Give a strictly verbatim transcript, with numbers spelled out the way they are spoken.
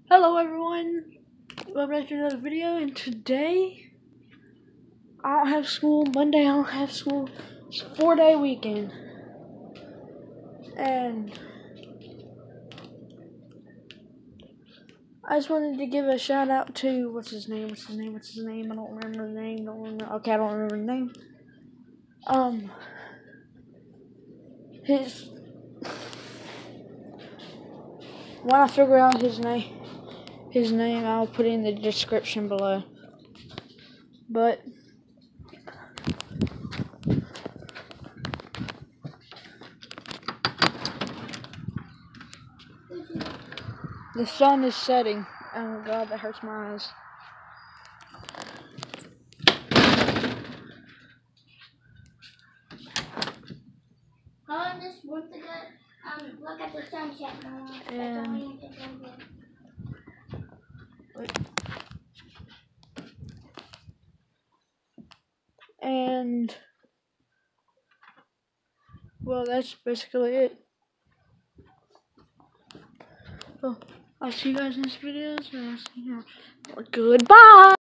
Hello everyone, welcome back to another video, and today I don't have school. Monday I don't have school. It's a four day weekend. And I just wanted to give a shout out to, what's his name, what's his name, what's his name, I don't remember the name, don't remember, okay, I don't remember the name. Um, his, when I figure out his name, his name, I'll put it in the description below. But the sun is setting. Oh god, that hurts my eyes. I just want to go um look at the sunset, Mama. And and well, that's basically it. Well, I'll see you guys in this video, and I'll see you. Goodbye.